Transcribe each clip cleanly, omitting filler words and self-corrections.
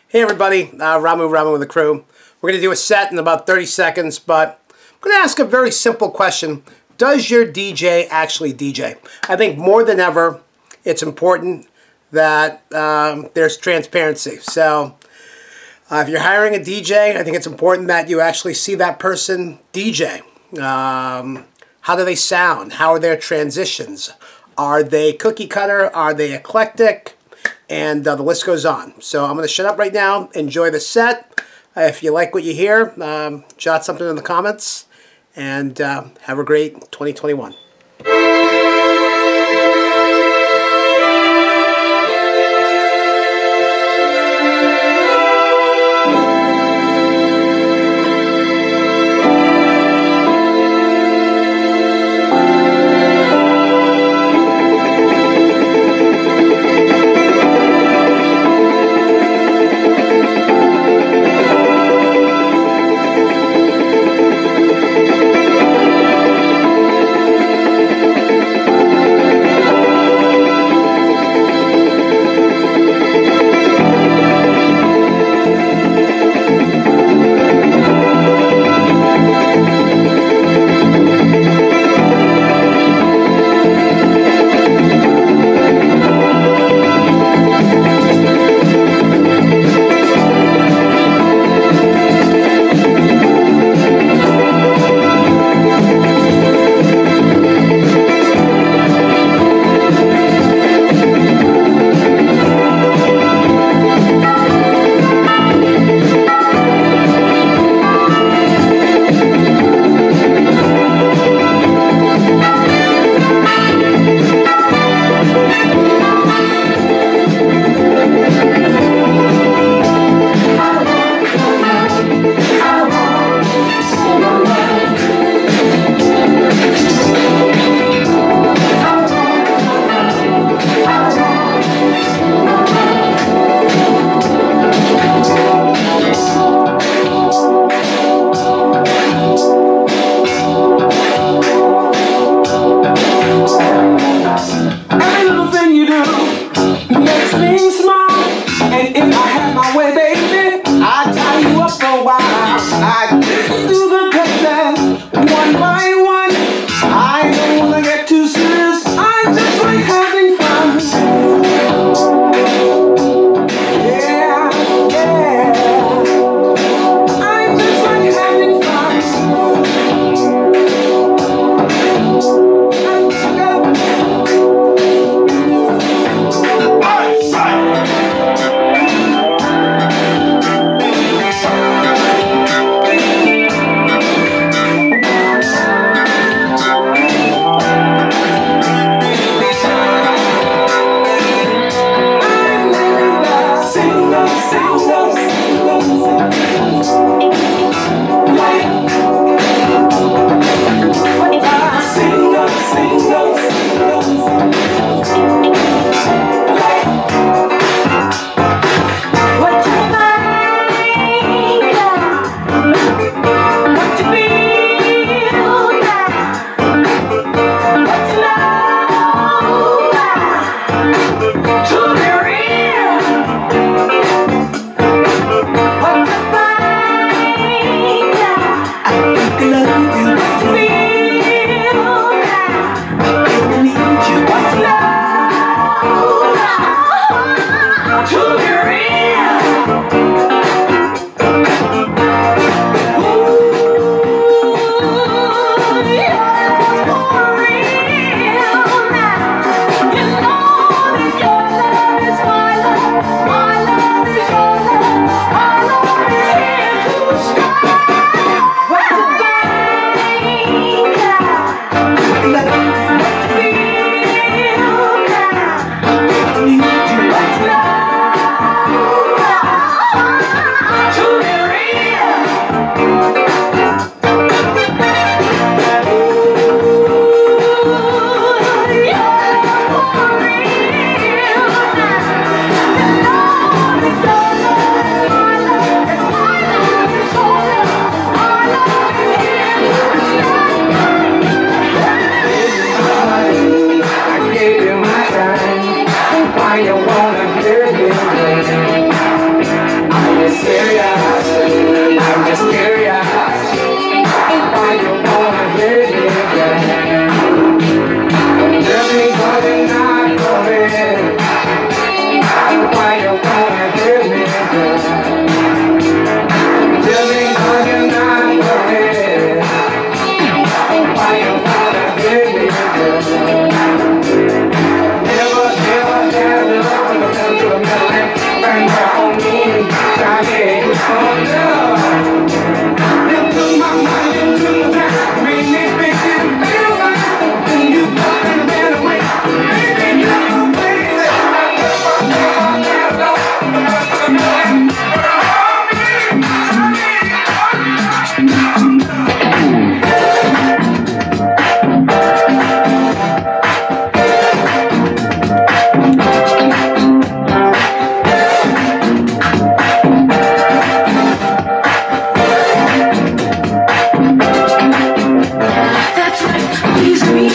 Hey everybody, Ramu with the crew. We're going to do a set in about 30 seconds, but I'm going to ask a very simple question. Does your DJ actually DJ? I think more than ever, it's important that there's transparency. So if you're hiring a DJ, I think it's important that you actually see that person DJ. How do they sound? How are their transitions? Are they cookie cutter? Are they eclectic? And the list goes on. So I'm going to shut up right now. Enjoy the set. If you like what you hear, jot something in the comments. And have a great 2021.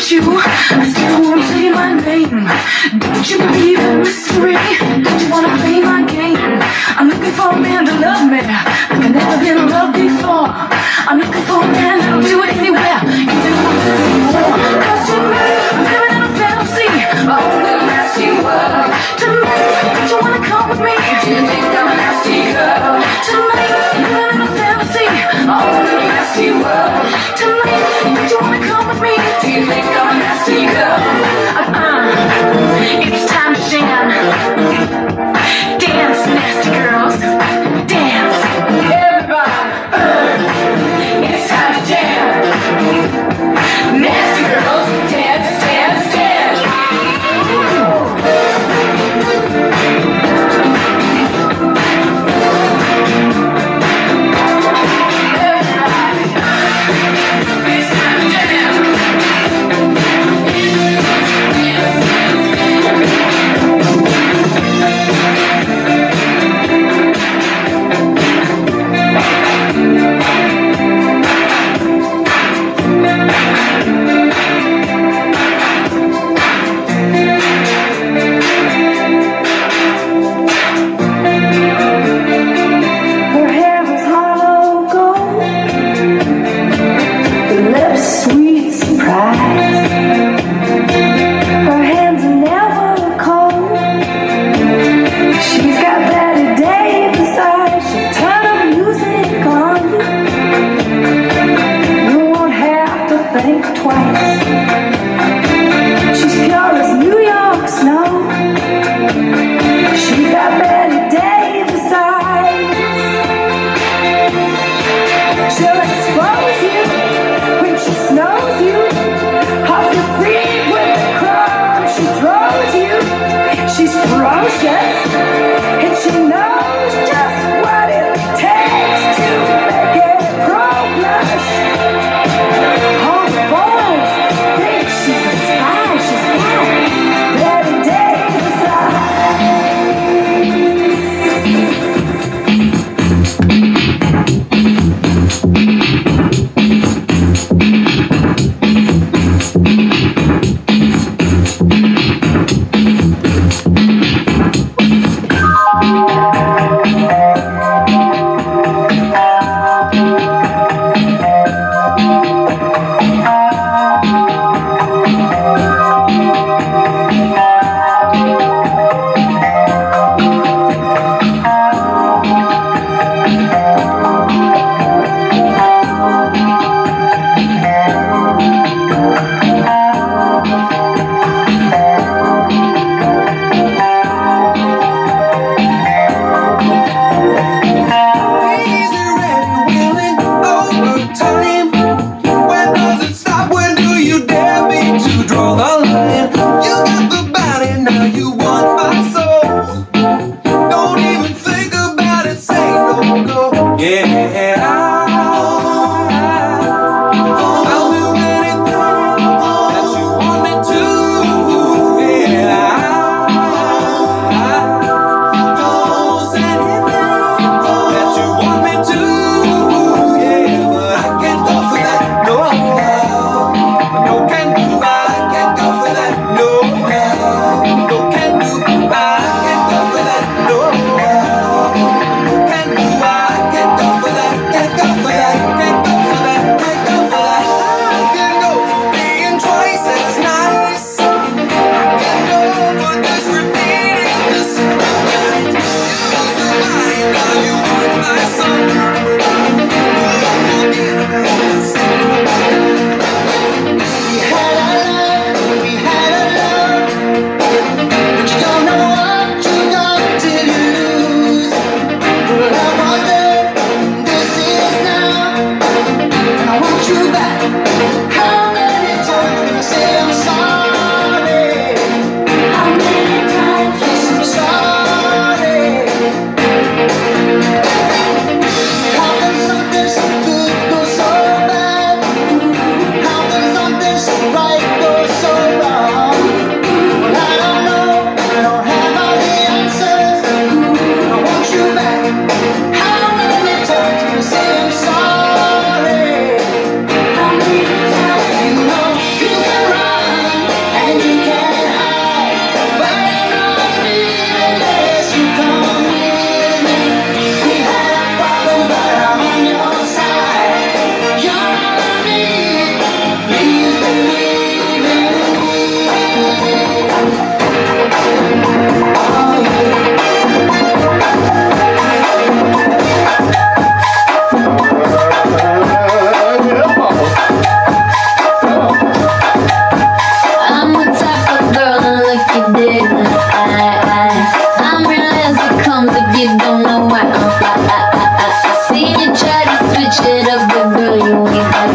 miss you. I still won't say my name. Don't you believe in mystery? Don't you wanna play my game? I'm looking for a man to love me like I've never been loved before. I'm looking for a man that'll do it anywhere, even if I'm missing more. Cause tonight I'm living in a fantasy, my own little nasty world. Tonight, don't you wanna come with me? Do you think I'm a nasty girl? Tonight, I'm living in a fantasy, my own little nasty world. Tonight, don't you wanna come with me? Do you think I'm a nasty girl? It's time to jam. Dance, nasty girls. Dance. Everybody. It's time to jam. Nasty girls. Dance, dance, dance. Everybody. It's time to jam.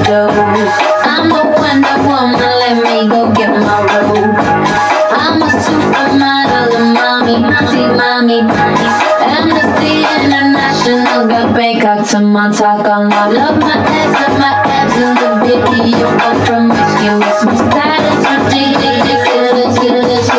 dough. I'm the Wonder Woman, let me go get my robe. I'm a supermodel and mommy, see mommy. Amnesty International got Bangkok to Montauk on lock. Love my ass and my abs in the video. I'm promiscuous, my status ridiculous.